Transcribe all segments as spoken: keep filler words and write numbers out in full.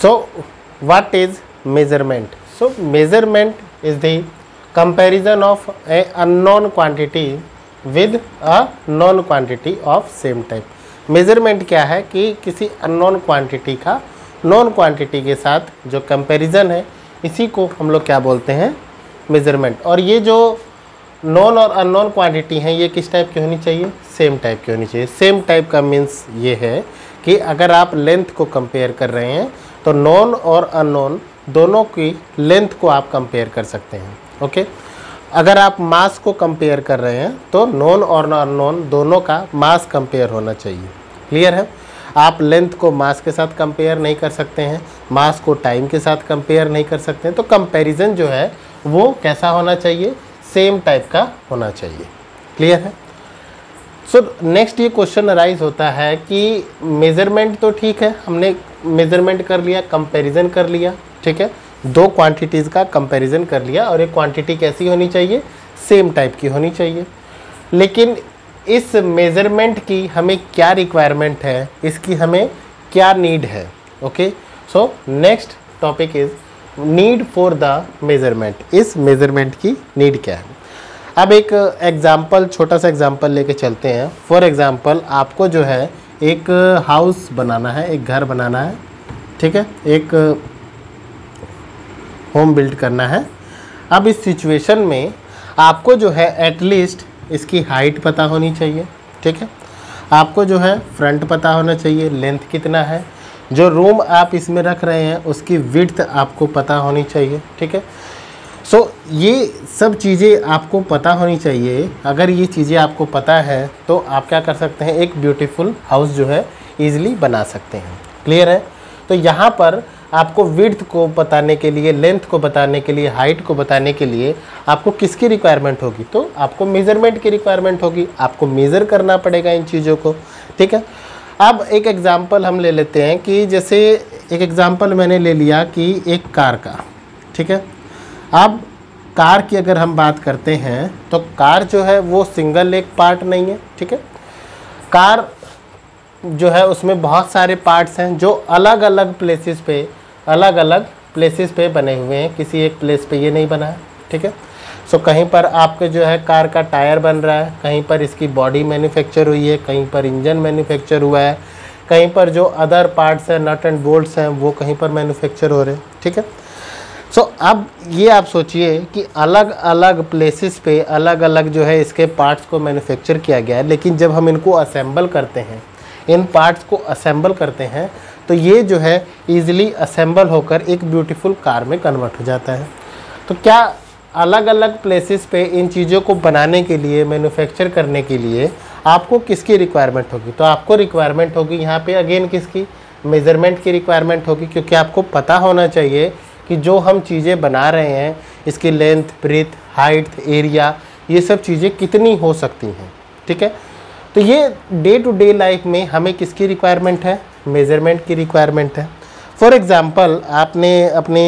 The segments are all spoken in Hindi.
So what is measurement? So measurement is the comparison of a unknown quantity with a known quantity of same type. measurement क्या है कि किसी unknown quantity का known quantity के साथ जो comparison है, इसी को हम लोग क्या बोलते हैं, measurement. और ये जो known और unknown quantity हैं, ये किस टाइप की होनी चाहिए, सेम टाइप की होनी चाहिए. सेम टाइप का मीन्स ये है कि अगर आप लेंथ को कंपेयर कर रहे हैं तो नॉन और अननोन दोनों की लेंथ को आप कंपेयर कर सकते हैं. ओके, अगर आप मास को कंपेयर कर रहे हैं तो नॉन और अननोन दोनों का मास कंपेयर होना चाहिए. क्लियर है? आप लेंथ को मास के साथ कंपेयर नहीं कर सकते हैं, मास को टाइम के साथ कंपेयर नहीं कर सकते हैं. तो कंपैरिजन जो है वो कैसा होना चाहिए, सेम टाइप का होना चाहिए. क्लियर है? सो नेक्स्ट ये क्वेश्चन अराइज होता है कि मेज़रमेंट तो ठीक है, हमने मेज़रमेंट कर लिया, कंपैरिजन कर लिया, ठीक है, दो क्वांटिटीज़ का कंपैरिजन कर लिया और एक क्वांटिटी कैसी होनी चाहिए, सेम टाइप की होनी चाहिए. लेकिन इस मेज़रमेंट की हमें क्या रिक्वायरमेंट है, इसकी हमें क्या नीड है. Okay, so next topic is need for the measurement. इस मेज़रमेंट की नीड क्या है. अब एक एग्ज़ाम्पल, छोटा सा एग्ज़ाम्पल लेके चलते हैं. फॉर एग्ज़ाम्पल आपको जो है एक हाउस बनाना है, एक घर बनाना है, ठीक है, एक होम बिल्ड करना है. अब इस सिचुएशन में आपको जो है एटलीस्ट इसकी हाइट पता होनी चाहिए, ठीक है, आपको जो है फ्रंट पता होना चाहिए, लेंथ कितना है, जो रूम आप इसमें रख रहे हैं उसकी विड्थ आपको पता होनी चाहिए, ठीक है. सो so, ये सब चीज़ें आपको पता होनी चाहिए. अगर ये चीज़ें आपको पता है तो आप क्या कर सकते हैं, एक ब्यूटीफुल हाउस जो है ईज़िली बना सकते हैं. क्लियर है? तो यहाँ पर आपको विड्थ को बताने के लिए, लेंथ को बताने के लिए, हाइट को बताने के लिए आपको किसकी रिक्वायरमेंट होगी, तो आपको मेज़रमेंट की रिक्वायरमेंट होगी. आपको मेज़र करना पड़ेगा इन चीज़ों को, ठीक है. अब एक एग्ज़ाम्पल हम ले लेते हैं कि जैसे एक एग्ज़ाम्पल मैंने ले लिया कि एक कार का, ठीक है. अब कार की अगर हम बात करते हैं तो कार जो है वो सिंगल एक पार्ट नहीं है, ठीक है. कार जो है उसमें बहुत सारे पार्ट्स हैं जो अलग अलग प्लेसेस पे अलग अलग प्लेसेस पे बने हुए हैं. किसी एक प्लेस पे ये नहीं बना है, ठीक है. सो कहीं पर आपके जो है कार का टायर बन रहा है, कहीं पर इसकी बॉडी मैन्युफैक्चर हुई है, कहीं पर इंजन मैन्युफैक्चर हुआ है, कहीं पर जो अदर पार्ट्स हैं, नट एंड बोल्ट्स हैं, वो कहीं पर मैन्युफैक्चर हो रहे हैं, ठीक है. सो so, अब ये आप सोचिए कि अलग अलग प्लेसेस पे अलग अलग जो है इसके पार्ट्स को मैन्युफैक्चर किया गया है. लेकिन जब हम इनको असेंबल करते हैं, इन पार्ट्स को असेंबल करते हैं, तो ये जो है ईज़िली असेंबल होकर एक ब्यूटीफुल कार में कन्वर्ट हो जाता है. तो क्या अलग अलग प्लेसेस पे इन चीज़ों को बनाने के लिए, मैन्युफैक्चर करने के लिए आपको किसकी रिक्वायरमेंट होगी, तो आपको रिक्वायरमेंट होगी यहाँ पे अगेन किसकी, मेज़रमेंट की रिक्वायरमेंट होगी. क्योंकि आपको पता होना चाहिए कि जो हम चीज़ें बना रहे हैं इसकी लेंथ, ब्रेथ, हाइट, एरिया, ये सब चीज़ें कितनी हो सकती हैं, ठीक है. तो ये डे टू डे लाइफ में हमें किसकी रिक्वायरमेंट है, मेज़रमेंट की रिक्वायरमेंट है. फॉर एग्ज़ाम्पल आपने अपने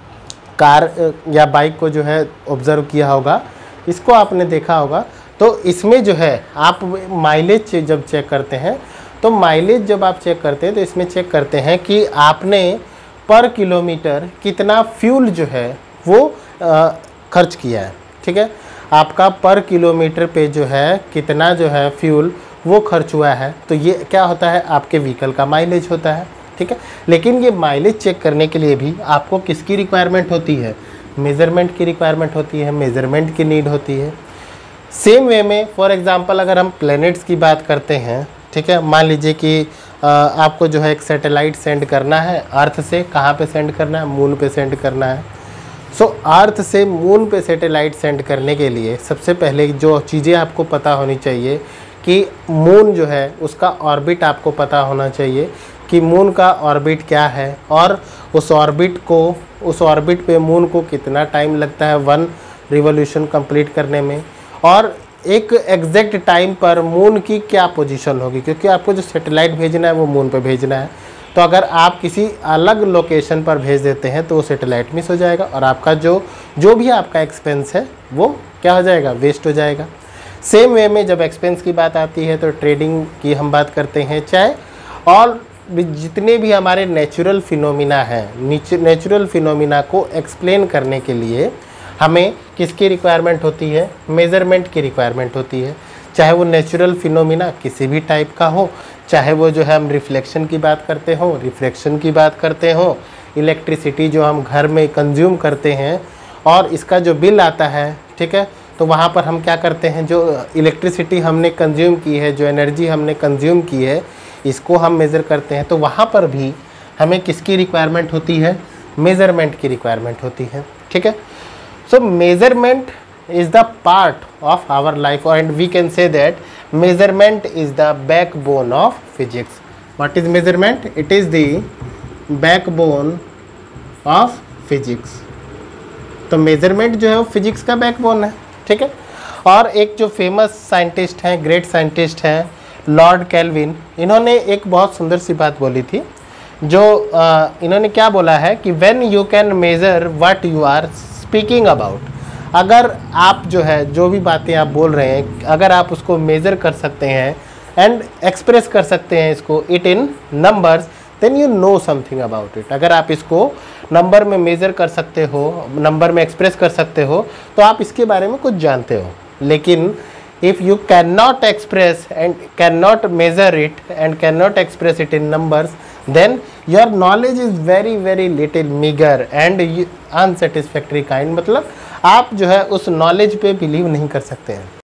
कार या बाइक को जो है ऑब्ज़र्व किया होगा, इसको आपने देखा होगा, तो इसमें जो है आप माइलेज जब चेक करते हैं, तो माइलेज जब आप चेक करते हैं तो इसमें चेक करते हैं कि आपने पर किलोमीटर कितना फ्यूल जो है वो आ, खर्च किया है, ठीक है. आपका पर किलोमीटर पे जो है कितना जो है फ्यूल वो खर्च हुआ है, तो ये क्या होता है, आपके व्हीकल का माइलेज होता है, ठीक है. लेकिन ये माइलेज चेक करने के लिए भी आपको किसकी रिक्वायरमेंट होती है, मेज़रमेंट की रिक्वायरमेंट होती है, मेज़रमेंट की नीड होती है. सेम वे में फॉर एग्ज़ाम्पल अगर हम प्लैनेट्स की बात करते हैं, ठीक है, मान लीजिए कि आ, आपको जो है एक सैटेलाइट सेंड करना है अर्थ से, कहाँ पे सेंड करना है, मून पे सेंड करना है. सो so, अर्थ से मून पे सैटेलाइट सेंड करने के लिए सबसे पहले जो चीज़ें आपको पता होनी चाहिए कि मून जो है उसका ऑर्बिट आपको पता होना चाहिए कि मून का ऑर्बिट क्या है, और उस ऑर्बिट को उस ऑर्बिट पे मून को कितना टाइम लगता है वन रिवॉल्यूशन कंप्लीट करने में, और एक एग्जैक्ट टाइम पर मून की क्या पोजीशन होगी. क्योंकि आपको जो सैटेलाइट भेजना है वो मून पे भेजना है, तो अगर आप किसी अलग लोकेशन पर भेज देते हैं तो वो सैटेलाइट मिस हो जाएगा और आपका जो जो भी आपका एक्सपेंस है वो क्या हो जाएगा, वेस्ट हो जाएगा. सेम वे में जब एक्सपेंस की बात आती है तो ट्रेडिंग की हम बात करते हैं, चाहे और जितने भी हमारे नेचुरल फिनोमिना हैं, नेचुरल फिनोमिना को एक्सप्लेन करने के लिए हमें किसकी रिक्वायरमेंट होती है? मेज़रमेंट की रिक्वायरमेंट होती है। चाहे वो नेचुरल फिनोमिना किसी भी टाइप का हो, चाहे वो जो है हम रिफ्लेक्शन की बात करते हो, रिफ्रैक्शन की बात करते हो, इलेक्ट्रिसिटी जो हम घर में कंज्यूम करते हैं और इसका जो बिल आता है, ठीक है, तो वहाँ पर हम क्या करते हैं, जो इलेक्ट्रिसिटी हमने कंज्यूम की है, जो एनर्जी हमने कंज्यूम की है, इसको हम मेज़र करते हैं। तो वहाँ पर भी हमें किसकी रिक्वायरमेंट होती है? मेज़रमेंट की रिक्वायरमेंट होती है, ठीक है। So measurement is the part of our life, and we can say that measurement is the backbone of physics. What is measurement? It is the backbone of physics. तो मेजरमेंट जो है वो फिजिक्स का बैकबोन है, ठीक है। और एक जो फेमस साइंटिस्ट हैं, ग्रेट साइंटिस्ट हैं, लॉर्ड कैल्विन, इन्होंने एक बहुत सुंदर सी बात बोली थी, जो आ, इन्होंने क्या बोला है कि when you can measure what you are speaking about, अगर आप जो है जो भी बातें आप बोल रहे हैं, अगर आप उसको मेज़र कर सकते हैं एंड एक्सप्रेस कर सकते हैं इसको it in numbers, then you know something about it. अगर आप इसको नंबर में मेज़र कर सकते हो, नंबर में एक्सप्रेस कर सकते हो, तो आप इसके बारे में कुछ जानते हो। लेकिन if you can not express and can not measure it and can not express it in numbers, then your knowledge is very very little meager and unsatisfactory kind, मतलब आप जो है उस नॉलेज पे बिलीव नहीं कर सकते हैं।